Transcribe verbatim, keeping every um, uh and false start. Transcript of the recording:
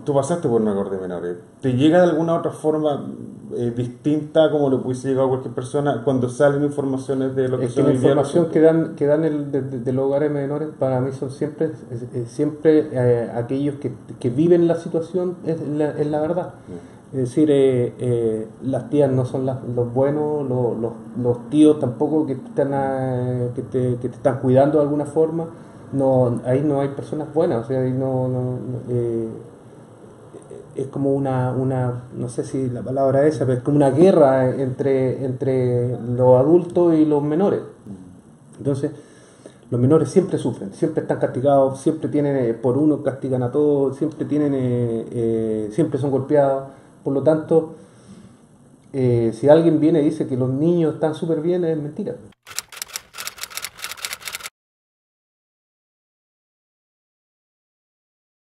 tú pasaste por una corte de menores. ¿Te llega de alguna otra forma eh, distinta como lo pudiese llegar a cualquier persona cuando salen informaciones de lo que Es que son la hoy día los información centros? que dan, que dan el, de, de- de los hogares menores para mí son siempre, es- es siempre eh, aquellos que, que viven la situación, es la, es la verdad. Es decir, eh, eh, las tías no son las- los buenos, los, los- los tíos tampoco que, están a- que, te, que te están cuidando de alguna forma. No, ahí no hay personas buenas, o sea, ahí no, no- no, eh, es como una, una, no sé si la palabra es esa, pero es como una guerra entre, entre los adultos y los menores. Entonces, los menores siempre sufren, siempre están castigados, siempre tienen, eh, por uno castigan a todos, siempre tienen, eh, eh, siempre son golpeados. Por lo tanto, eh, si alguien viene y dice que los niños están súper bien, es mentira.